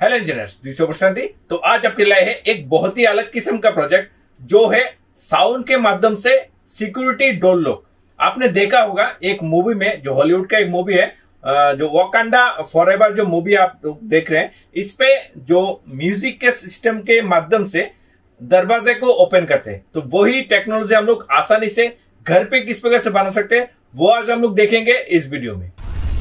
Hello engineers, this is Prashanti. तो आज आपके लिए है एक बहुत ही अलग किस्म का प्रोजेक्ट जो है साउंड के माध्यम से सिक्योरिटी डोर लॉक। आपने देखा होगा एक मूवी में, जो हॉलीवुड का एक मूवी है, जो वकांडा फॉरएवर जो मूवी आप देख रहे हैं, इस पे जो म्यूजिक के सिस्टम के माध्यम से दरवाजे को ओपन करते हैं। तो वही टेक्नोलॉजी हम लोग आसानी से घर पे किस प्रकार से बना सकते हैं, वो आज हम लोग देखेंगे इस वीडियो में।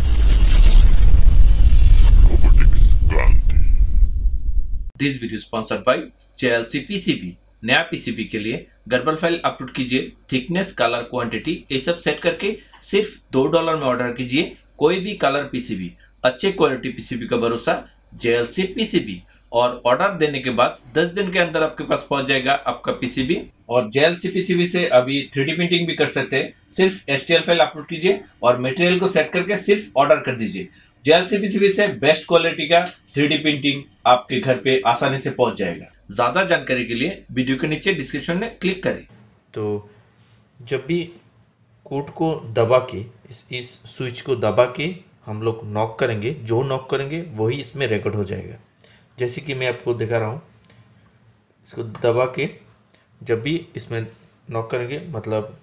This video sponsored by JLC PCB। नया पीसीबी के लिए गर्बल फाइल अपलोड कीजिए, थिकनेस, कलर, क्वांटिटी ये सब सेट करके सिर्फ $2 में ऑर्डर कीजिए कोई भी कलर पीसीबी। अच्छे क्वालिटी पीसीबी का भरोसा JLC PCB। और ऑर्डर देने के बाद 10 दिन के अंदर आपके पास पहुंच जाएगा आपका पीसीबी। और JLC PCB से अभी 3D प्रिंटिंग भी कर सकते हैं। सिर्फ STL फाइल अपलोड कीजिए और मटेरियल को सेट करके सिर्फ ऑर्डर कर दीजिए। JLC PCB से बेस्ट क्वालिटी का 3D प्रिंटिंग आपके घर पे आसानी से पहुंच जाएगा। ज्यादा जानकारी के लिए वीडियो के नीचे डिस्क्रिप्शन में क्लिक करें। तो जब भी कोड को दबा के इस स्विच को दबा के हम लोग नॉक करेंगे, जो नॉक करेंगे वही इसमें रिकॉर्ड हो जाएगा। जैसे कि मैं आपको दिखा रहा हूँ, इसको दबा के जब भी इसमें नॉक करेंगे, मतलब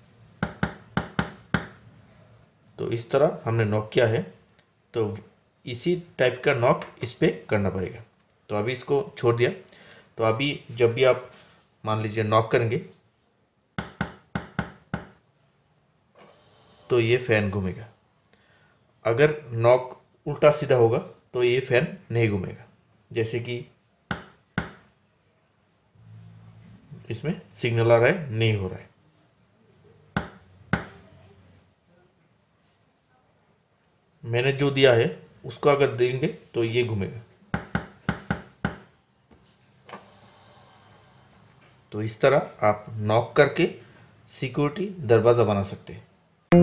तो इस तरह हमने नॉक किया है, तो इसी टाइप का नॉक इस पे करना पड़ेगा। तो अभी इसको छोड़ दिया। तो अभी जब भी आप मान लीजिए नॉक करेंगे तो ये फैन घूमेगा। अगर नॉक उल्टा सीधा होगा तो ये फैन नहीं घूमेगा। जैसे कि इसमें सिग्नल आ रहा है, नहीं हो रहा है। मैंने जो दिया है उसको अगर देंगे तो ये घूमेगा। तो इस तरह आप नॉक करके सिक्योरिटी दरवाज़ा बना सकते हैं।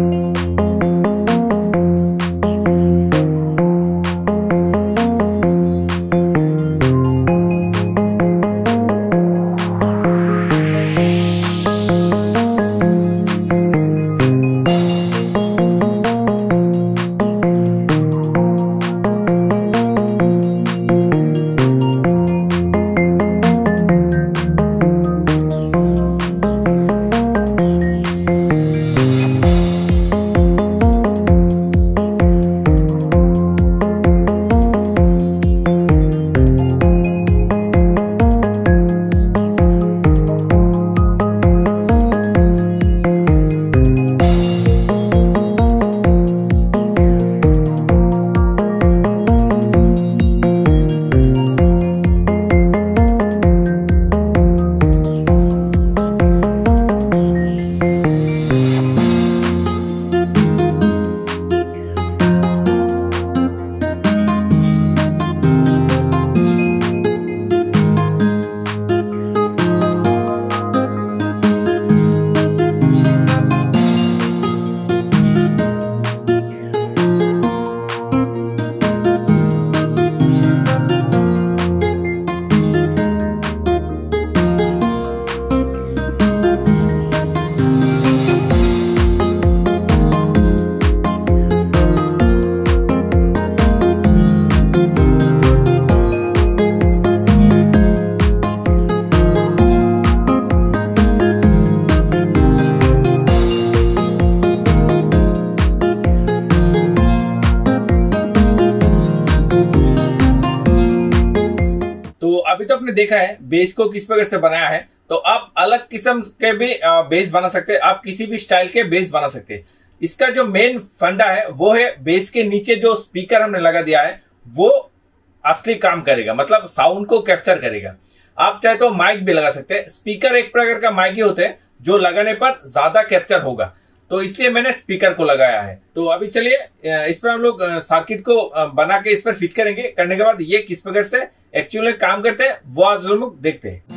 अभी तो आपने देखा है बेस को किस प्रकार से बनाया है। तो आप अलग किस्म के भी बेस बना सकते हैं, आप किसी भी स्टाइल के बेस बना सकते हैं। इसका जो मेन फंडा है वो है बेस के नीचे जो स्पीकर हमने लगा दिया है वो असली काम करेगा, मतलब साउंड को कैप्चर करेगा। आप चाहे तो माइक भी लगा सकते हैं। स्पीकर एक प्रकार का माइक ही होते हैं जो लगाने पर ज्यादा कैप्चर होगा, तो इसलिए मैंने स्पीकर को लगाया है। तो अभी चलिए इस पर हम लोग सर्किट को बना के इस पर फिट करेंगे। करने के बाद ये किस प्रकार से एक्चुअली काम करते हैं वो आज हम लोग देखते हैं।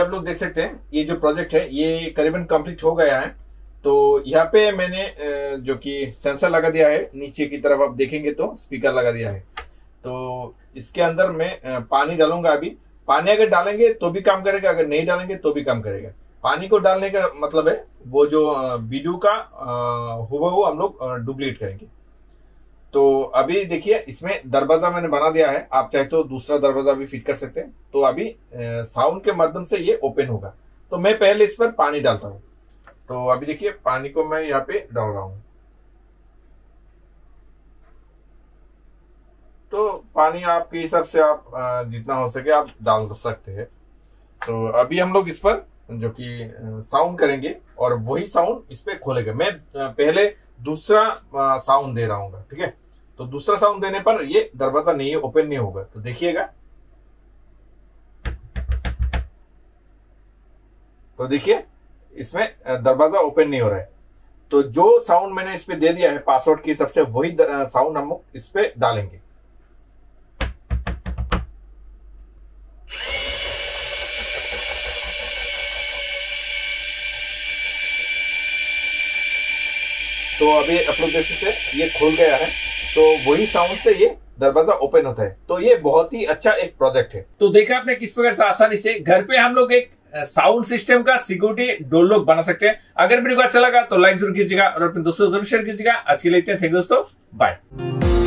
आप लोग देख सकते हैं ये जो प्रोजेक्ट है ये करीबन कंप्लीट हो गया है। तो यहाँ पे मैंने जो कि सेंसर लगा दिया है, नीचे की तरफ आप देखेंगे तो स्पीकर लगा दिया है। तो इसके अंदर मैं पानी डालूंगा। अभी पानी अगर डालेंगे तो भी काम करेगा, अगर नहीं डालेंगे तो भी काम करेगा। पानी को डालने का मतलब है वो जो वीडियो का हुबहू हम लोग डुप्लीकेट करेंगे। तो अभी देखिए इसमें दरवाजा मैंने बना दिया है, आप चाहे तो दूसरा दरवाजा भी फिट कर सकते हैं। तो अभी साउंड के माध्यम से ये ओपन होगा। तो मैं पहले इस पर पानी डालता हूं। तो अभी देखिए पानी को मैं यहाँ पे डाल रहा हूं। तो पानी आपके हिसाब से आप जितना हो सके आप डाल सकते हैं। तो अभी हम लोग इस पर जो कि साउंड करेंगे और वही साउंड इस पे खोलेगा। मैं पहले दूसरा साउंड दे रहा हूँ, ठीक है। तो दूसरा साउंड देने पर ये दरवाजा नहीं ओपन नहीं होगा। तो देखिएगा, तो देखिए इसमें दरवाजा ओपन नहीं हो रहा है। तो जो साउंड मैंने इस पे दे दिया है पासवर्ड के हिसाब से, वही साउंड हम इस पे डालेंगे। तो अभी आप लोग देख सकते हैं ये खुल गया है। तो वही साउंड से ये दरवाजा ओपन होता है। तो ये बहुत ही अच्छा एक प्रोजेक्ट है। तो देखा आपने किस प्रकार से आसानी से घर पे हम लोग एक साउंड सिस्टम का सिक्योरिटी डोर लॉक बना सकते हैं। अगर वीडियो को अच्छा लगा तो लाइक जरूर कीजिएगा और अपने दोस्तों जरूर शेयर कीजिएगा। आज के लिए इतना, थैंक यू दोस्तों, बाय।